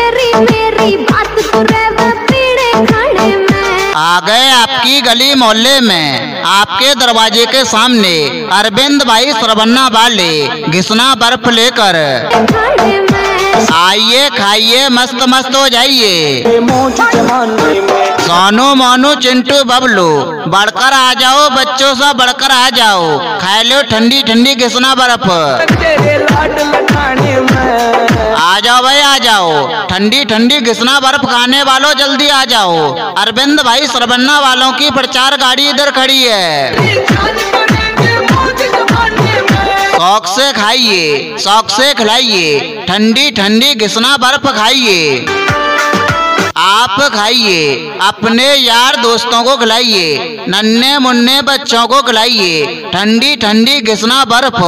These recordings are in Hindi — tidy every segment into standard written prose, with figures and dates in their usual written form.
तेरी मेरी बात तो रहे पीड़े खाने में। आ गए आपकी गली मोहल्ले में, आपके दरवाजे के सामने अरविंद भाई सरबन्ना वाले घिसना बर्फ लेकर। आइए खाइए मस्त मस्त हो जाइए। सोनू मोनू चिंटू बबलू बढ़कर आ जाओ, बच्चों से बढ़कर आ जाओ, खा लो ठंडी ठंडी घिसना बर्फ। आ जाओ भाई आ जाओ, ठंडी ठंडी घिसना बर्फ खाने वालों जल्दी आ जाओ। अरविंद भाई सरबन्ना वालों की प्रचार गाड़ी इधर खड़ी है। शौक से खाइए, शौक से खिलाइए, ठंडी ठंडी घिसना बर्फ खाइए। आप खाइए, अपने यार दोस्तों को खिलाइए, नन्हे मुन्ने बच्चों को खिलाइए, ठंडी ठंडी घिसना बर्फ।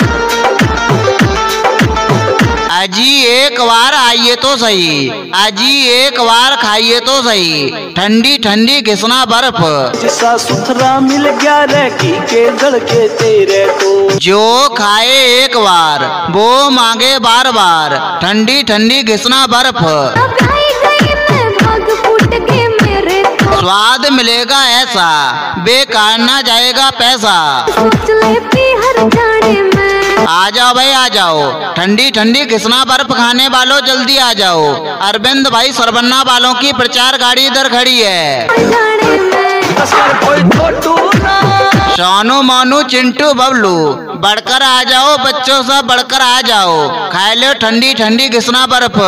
अजी एक बार आइए तो सही, अजी एक बार खाइए तो सही, ठंडी ठंडी घिसना बर्फ। सुथरा मिल गया रखी के धड़के तेरे को। जो खाए एक बार वो मांगे बार बार, ठंडी ठंडी घिसना बर्फ। स्वाद मिलेगा ऐसा, बेकार ना जाएगा पैसा। आ जाओ भाई आ जाओ, ठंडी ठंडी घिसना बर्फ खाने वालों जल्दी आ जाओ। अरविंद भाई सरबन्ना वालों की प्रचार गाड़ी इधर खड़ी है। सोनू मोनू चिंटू बबलू बढ़कर आ जाओ, बच्चों से बढ़कर आ जाओ, खा लो ठंडी ठंडी घिसना बर्फ।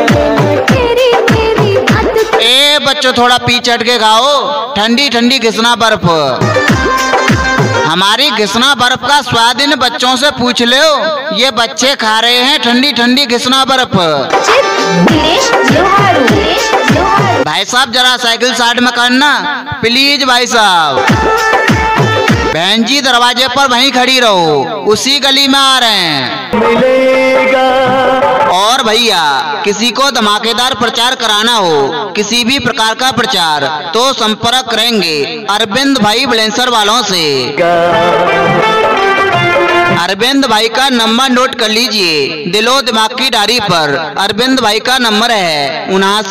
ए बच्चों थोड़ा पीछे हट के खाओ, ठंडी ठंडी घिसना बर्फ। हमारी घिसना बर्फ का स्वाद इन बच्चों से पूछ लो, ये बच्चे खा रहे हैं ठंडी ठंडी घिसना बर्फ। भाई साहब जरा साइकिल साइड में करना प्लीज भाई साहब। बहन जी दरवाजे पर वहीं खड़ी रहो, उसी गली में आ रहे हैं। और भैया किसी को धमाकेदार प्रचार कराना हो, किसी भी प्रकार का प्रचार, तो संपर्क करेंगे अरविंद भाई ब्लेंसर वालों से। अरविंद भाई का नंबर नोट कर लीजिए दिलो दिमाग की डायरी पर। अरविंद भाई का नंबर है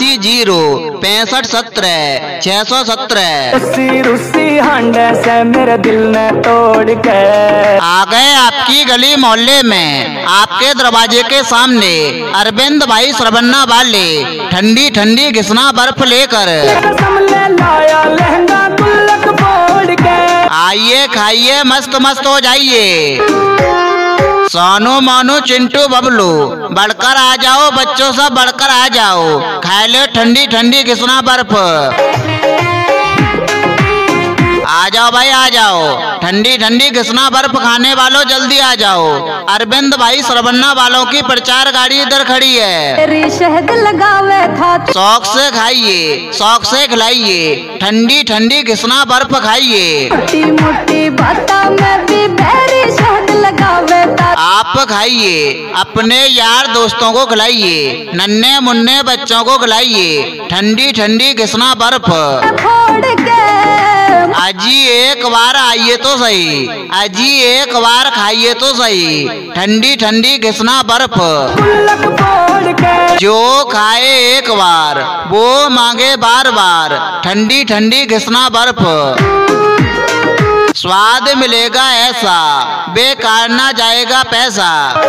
79 मेरे दिल ने तोड़ के। आ गए आपकी गली मोहल्ले में, आपके दरवाजे के सामने अरविंद भाई सरबन्ना वाले ठंडी ठंडी घिसना बर्फ लेकर। आइए खाइए मस्त मस्त हो जाइए। सोनू मोनू चिंटू बबलू बढ़कर आ जाओ, बच्चों से बढ़कर आ जाओ, खा लो ठंडी ठंडी घिसना बर्फ। आ जाओ भाई आ जाओ, ठंडी ठंडी घिसना बर्फ खाने वालों जल्दी आ जाओ। अरविंद भाई सरबन्ना वालों की प्रचार गाड़ी इधर खड़ी है। शहद लगावे था शौक से खाइए, शौक से खिलाइए, ठंडी ठंडी घिसना बर्फ खाइए। मोटी मोटी बातों में भी बेरी शहद लगावे था। आप खाइए, अपने यार दोस्तों को खिलाइए, नन्हे मुन्ने बच्चों को खिलाइए, ठंडी ठंडी घिसना बर्फ। अजी एक बार आइए तो सही, अजी एक बार खाइए तो सही, ठंडी ठंडी घिसना बर्फ। जो खाए एक बार वो मांगे बार बार, ठंडी ठंडी घिसना बर्फ। स्वाद मिलेगा ऐसा, बेकार ना जाएगा पैसा।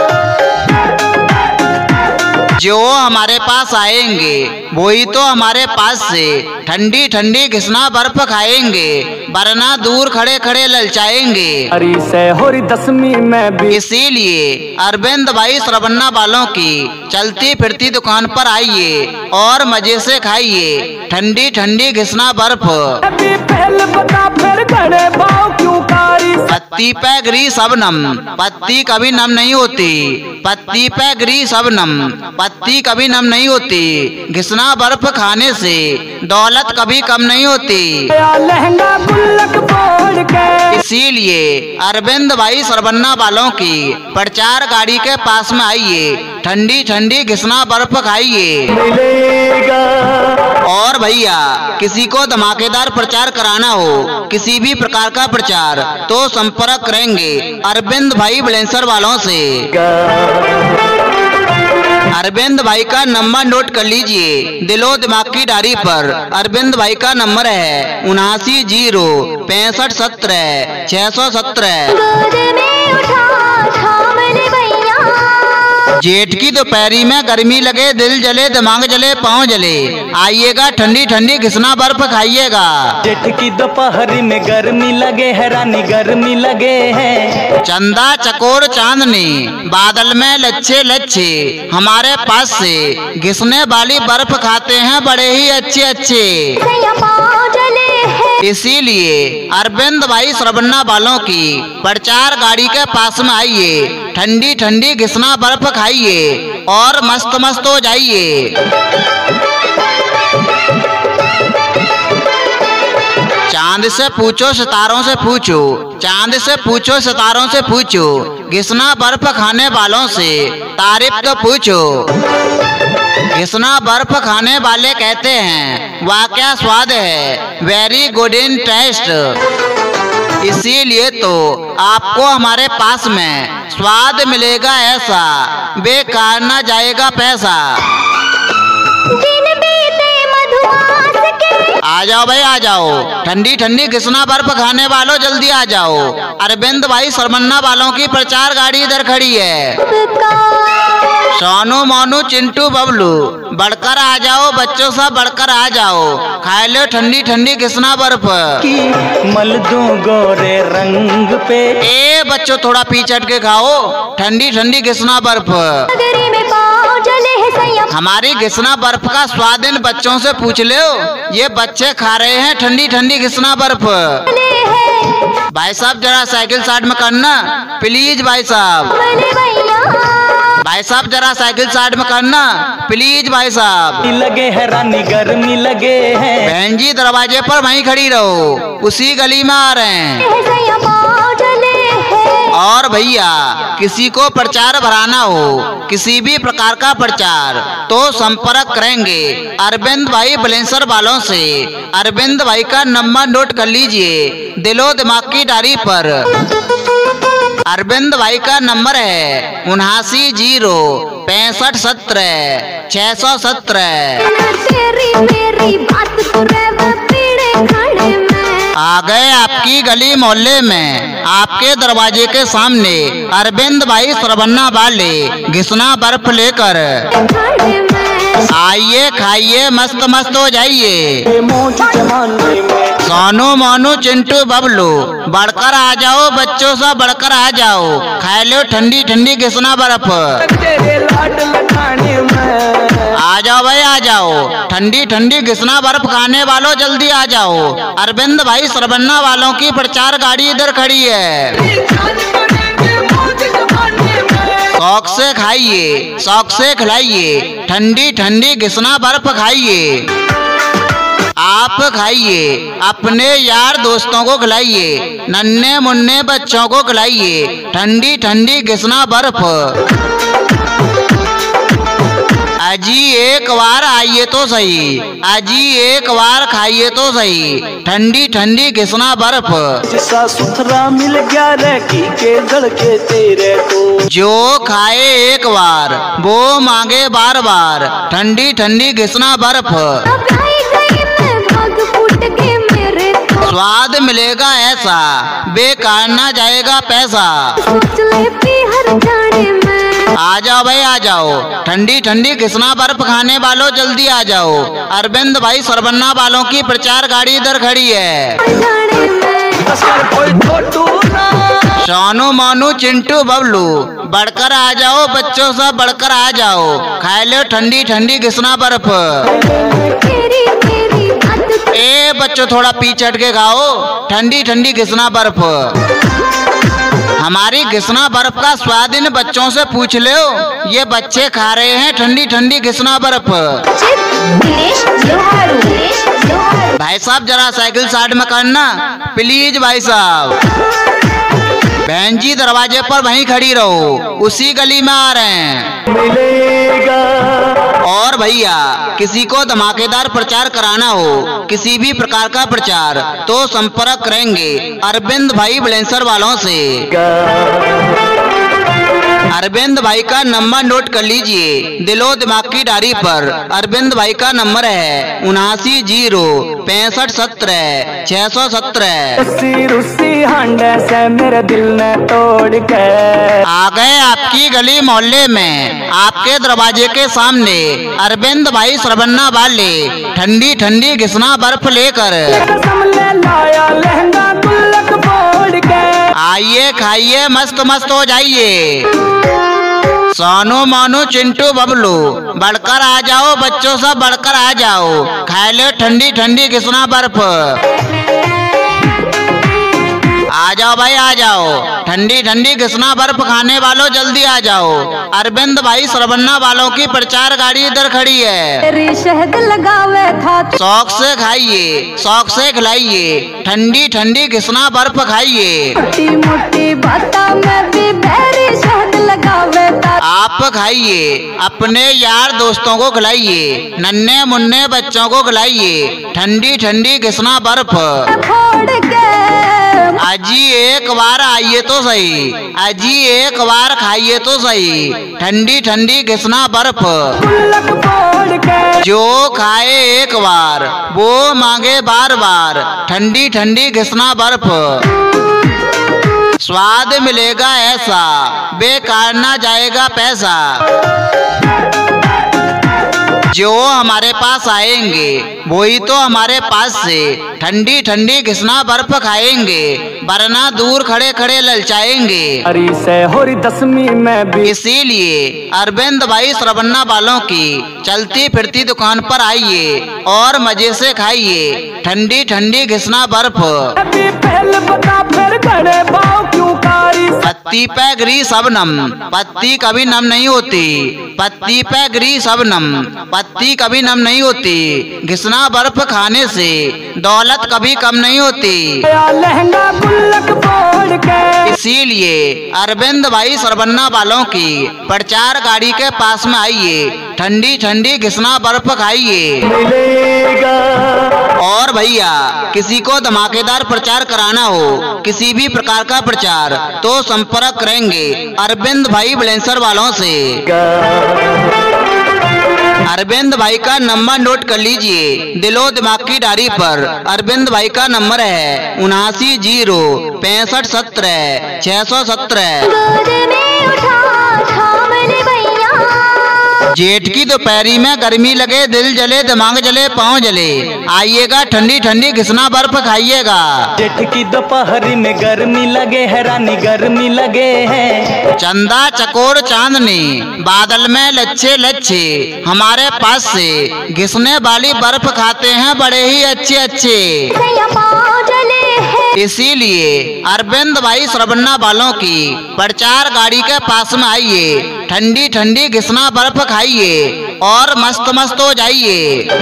जो हमारे पास आएंगे वही तो हमारे पास से ठंडी ठंडी घिसना बर्फ खाएंगे, वरना दूर खड़े खड़े ललचाएंगे। इसीलिए अरविंद भाई सरबन्ना वालों की चलती फिरती दुकान पर आइए और मजे से खाइए ठंडी ठंडी घिसना बर्फ। पत्ती पे गिरी सबनम, पत्ती कभी नम नहीं होती, पत्ती पे गिरी सबनम, पत्ती कभी नम नहीं होती। घिसना बर्फ खाने से दौलत कभी कम नहीं होती। इसीलिए अरविंद भाई सरबन्ना वालों की प्रचार गाड़ी के पास में आइए, ठंडी ठंडी घिसना बर्फ खाइए। और भैया किसी को धमाकेदार प्रचार कराना हो, किसी भी प्रकार का प्रचार, तो संपर्क करेंगे अरविंद भाई ब्लेंसर वालों से। अरविंद भाई का नंबर नोट कर लीजिए दिलो दिमाग की डायरी पर। अरविंद भाई का नंबर है 79 जेठ की दोपहरी में गर्मी लगे, दिल जले, दिमाग जले, पाँव जले, आइएगा ठंडी ठंडी घिसना बर्फ खाइएगा। जेठ की दोपहरी में गर्मी लगे है रानी, गर्मी लगे है। चंदा चकोर चांदनी बादल में लच्छे लच्छे, हमारे पास से घिसने वाली बर्फ खाते हैं बड़े ही अच्छे अच्छे। इसीलिए अरविंद भाई सरबन्ना वालों की प्रचार गाड़ी के पास में आइए, ठंडी ठंडी घिसना बर्फ खाइए और मस्त मस्त हो जाइए। चांद से पूछो सितारों से पूछो, चांद से पूछो सितारों से पूछो, घिसना बर्फ खाने वालों से तारीफ तो पूछो। घिसना बर्फ खाने वाले कहते हैं वाह क्या स्वाद है, वेरी गुड इन टेस्ट। इसीलिए तो आपको हमारे पास में स्वाद मिलेगा ऐसा, बेकार ना जाएगा पैसा। आ जाओ भाई आ जाओ, ठंडी ठंडी घिसना बर्फ खाने वालों जल्दी आ जाओ। अरविंद भाई सरबन्ना वालों की प्रचार गाड़ी इधर खड़ी है। सोनू मोनू चिंटू बबलू बढ़कर आ जाओ, बच्चों सब बढ़कर आ जाओ, खाए लो ठंडी ठंडी घिसना बर्फ। मल दूं गोरे रंग पे, ए बच्चों थोड़ा पीछे हट के खाओ ठंडी ठंडी घिसना बर्फ। हमारी घिसना बर्फ का स्वाद इन बच्चों से पूछ लो, ये बच्चे खा रहे हैं ठंडी ठंडी घिसना बर्फ। भाई साहब जरा साइकिल साइड में करना प्लीज, भाई साहब। भाई साहब जरा साइकिल साइड में करना प्लीज, भाई साहब। लगे है रानी गर्मी लगे है। बहन जी दरवाजे पर वहीं खड़ी रहो, उसी गली में आ रहे हैं। और भैया किसी को प्रचार भराना हो, किसी भी प्रकार का प्रचार, तो संपर्क करेंगे अरविंद भाई बलेंसर वालों से। अरविंद भाई का नंबर नोट कर लीजिए दिलो दिमाग की डायरी पर। अरविंद भाई का नंबर है 79 आ गए आपकी गली मोहल्ले में, आपके दरवाजे के सामने अरविंद भाई सरबन्ना वाले घिसना बर्फ लेकर। आइए खाइए मस्त मस्त हो जाइए। सोनू मोनू चिंटू बबलू बढ़कर आ जाओ, बच्चों से बढ़कर आ जाओ, खाए लो ठंडी ठंडी घिसना बर्फ। आ जाओ भाई आ जाओ, ठंडी ठंडी घिसना बर्फ खाने वालों जल्दी आ जाओ। अरविंद भाई सरबन्ना वालों की प्रचार गाड़ी इधर खड़ी है। शौक से खाइए, शौक से खिलाइए, ठंडी ठंडी घिसना बर्फ खाइए। आप खाइए, अपने यार दोस्तों को खिलाइए, नन्हे मुन्ने बच्चों को खिलाइए ठंडी ठंडी घिसना बर्फ। अजी एक बार आइए तो सही, अजी एक बार खाइए तो सही ठंडी ठंडी घिसना बर्फ। जिसा सुथरा मिल गया रखी के लड़के तेरे को, जो खाए एक बार वो मांगे बार बार ठंडी ठंडी घिसना बर्फ। स्वाद मिलेगा ऐसा, बेकार ना जाएगा पैसा। आ जाओ भाई आ जाओ, ठंडी ठंडी घिसना बर्फ खाने वालों जल्दी आ जाओ। अरविंद भाई सरबन्ना वालों की प्रचार गाड़ी इधर खड़ी है। सोनू मोनू चिंटू बबलू बढ़कर आ जाओ, बच्चों से बढ़कर आ जाओ, खाए लो ठंडी ठंडी घिसना बर्फ। ए बच्चों थोड़ा पीछे हट के खाओ ठंडी ठंडी घिसना बर्फ। हमारी घिसना बर्फ का स्वाद इन बच्चों से पूछ लो, ये बच्चे खा रहे हैं ठंडी ठंडी घिसना बर्फ। भाई साहब जरा साइकिल साइड में करना प्लीज, भाई साहब। बहन जी दरवाजे पर वहीं खड़ी रहो, उसी गली में आ रहे हैं। मिलेगा। और भैया किसी को धमाकेदार प्रचार कराना हो, किसी भी प्रकार का प्रचार, तो संपर्क करेंगे अरविंद भाई बलेंसर वालों से। अरविंद भाई का नंबर नोट कर लीजिए दिलो दिमाग की डायरी पर। अरविंद भाई का नंबर है 79 0 65 17 617। रुस्सी हांडे से मेरे दिल ने तोड़ के आ गए आपकी गली मोहल्ले में, आपके दरवाजे के सामने अरविंद भाई सरबन्ना वाले ठंडी ठंडी घिसना बर्फ लेकर। लाया लहंगा गुल्लक फोड़ के आइए खाइए मस्त मस्त हो जाइए। सोनू मोनू चिंटू बबलू बढ़कर आ जाओ, बच्चों सब बढ़कर आ जाओ, खाए लो ठंडी ठंडी घिसना बर्फ। आ जाओ भाई आ जाओ, ठंडी ठंडी घिसना बर्फ खाने वालों जल्दी आ जाओ। अरविंद भाई सरबन्ना वालों की प्रचार गाड़ी इधर खड़ी है। तेरी शहद लगावे था शौक से खाइए, शौक से खिलाइए, ठंडी ठंडी घिसना बर्फ खाइए। मोटी मोटी बातों में भी बेरी शहद लगावे था। आप खाइए, अपने यार दोस्तों को खिलाइए, नन्हे मुन्ने बच्चों को खिलाइए ठंडी ठंडी घिसना बर्फ। फोड़ के अजी एक बार आइए तो सही, अजी एक बार खाइए तो सही ठंडी ठंडी घिसना बर्फ। गुल्लक फोड़ के जो खाए एक बार वो मांगे बार बार ठंडी ठंडी घिसना बर्फ। स्वाद मिलेगा ऐसा बेकार ना जाएगा पैसा। जो हमारे पास आएंगे वही तो हमारे पास से ठंडी ठंडी घिसना बर्फ खाएंगे, वरना दूर खड़े खड़े ललचाएंगे। हरी से होरी 10वीं में भी इसीलिए अरविंद भाई सरबन्ना वालों की चलती फिरती दुकान पर आइए और मजे से खाइए ठंडी ठंडी घिसना बर्फ। अभी पहले बता फिर खड़े भाव क्यों कारी। पत्ती पे गिरी सबनम, पत्ती कभी नम नहीं होती, पत्ती पे गिरी सबनम, पत्ती कभी नम नहीं होती। घिसना बर्फ खाने से दौलत कभी कम नहीं होती। लहंगा गुल्लक फोड़ के इसीलिए अरविंद भाई सरबन्ना वालों की प्रचार गाड़ी के पास में आइए, ठंडी ठंडी घिसना बर्फ खाइए। मिलेगा और भैया किसी को धमाकेदार प्रचार कराना हो, किसी भी प्रकार का प्रचार, तो संपर्क करेंगे अरविंद भाई बलेंसर वालों से। अरविंद भाई का नंबर नोट कर लीजिए दिलो दिमाग की डायरी पर। अरविंद भाई का नंबर है 79 0 65 17 617। जेठ की दोपहरी में गर्मी लगे, दिल जले, दिमाग जले, पाँव जले, आइएगा ठंडी ठंडी घिसना बर्फ खाइएगा। जेठ की दोपहरी में गर्मी लगे है रानी, गर्मी लगे है। चंदा चकोर चांदनी बादल में लच्छे लच्छे हमारे पास से घिसने वाली बर्फ खाते हैं बड़े ही अच्छे अच्छे। इसीलिए अरविंद भाई सरबन्ना वालों की प्रचार गाड़ी के पास में आइए, ठंडी ठंडी घिसना बर्फ खाइए और मस्त मस्त हो जाइए।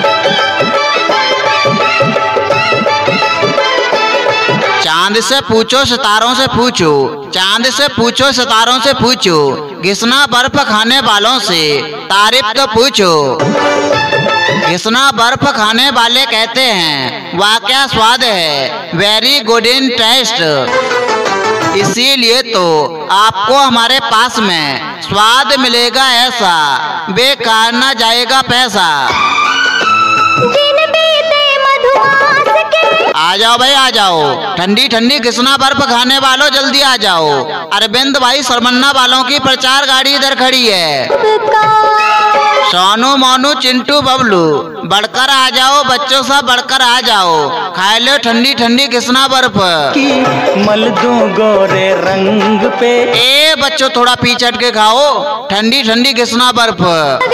चांद से पूछो सितारों से पूछो, चांद से पूछो सितारों से पूछो, घिसना बर्फ खाने वालों से तारीफ तो पूछो। घिसना बर्फ खाने वाले कहते हैं वाह क्या स्वाद है, वेरी गुड इन टेस्ट। इसीलिए तो आपको हमारे पास में स्वाद मिलेगा ऐसा बेकार ना जाएगा पैसा। आ जाओ भाई आ जाओ, ठंडी ठंडी घिसना बर्फ खाने वालों जल्दी आ जाओ। अरविंद भाई सरबन्ना वालों की प्रचार गाड़ी इधर खड़ी है। सोनू मोनू चिंटू बबलू बढ़कर आ जाओ, बच्चों सब बढ़कर आ जाओ, खाए लो ठंडी ठंडी घिसना बर्फ। की मल दूं गोरे रंग पे। ए बच्चों थोड़ा पीछे हट के खाओ ठंडी ठंडी घिसना बर्फ।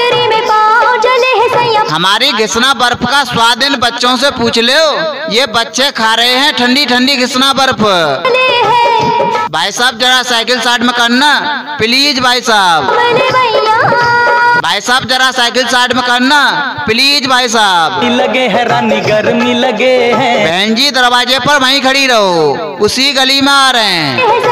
हमारी घिसना बर्फ का स्वाद इन बच्चों से पूछ लो, ये बच्चे खा रहे हैं ठंडी ठंडी घिसना बर्फ। भाई साहब जरा साइकिल साइड में करना प्लीज, भाई साहब, भाई साहब जरा साइकिल साइड में करना प्लीज भाई साहब। लगे है रानी गर्मी लगे है। बहन जी दरवाजे पर वहीं खड़ी रहो, उसी गली में आ रहे हैं।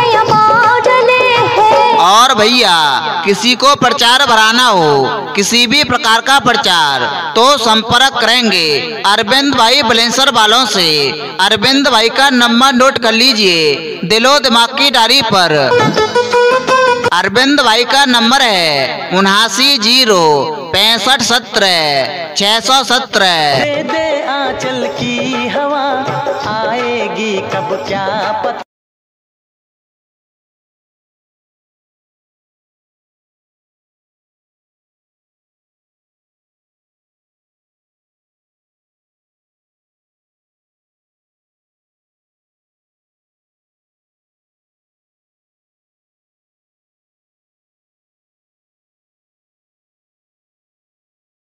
और भैया किसी को प्रचार भराना हो, किसी भी प्रकार का प्रचार, तो संपर्क करेंगे अरविंद भाई बलेंसर वालों से। अरविंद भाई का नंबर नोट कर लीजिए दिलो दिमाग की डायरी पर। अरविंद भाई का नंबर है 79-0-65-17-617। दे आंचल की हवा आएगी कब क्या पता।